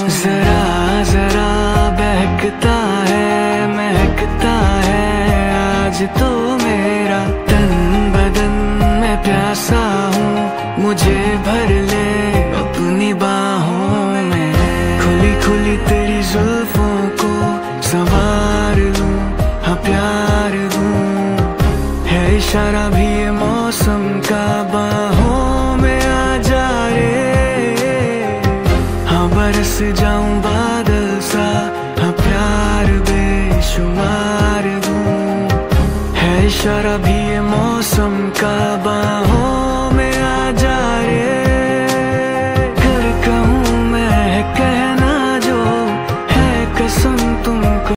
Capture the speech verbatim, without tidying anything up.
जरा जरा बहकता है महकता है आज तो मेरा तन बदन, मैं प्यासा हूँ मुझे भर ले अपनी बाहों में। खुली खुली तेरी जुल्फों को संवार लूं, हाँ प्यार दूं, है इशारा भी ये मौसम का, बाहों में आ जा रे, हाँ बरस जाऊं बादल सा, हाँ प्यार बेशुमार दूं, है इशारा भी ये मौसम का, बाहों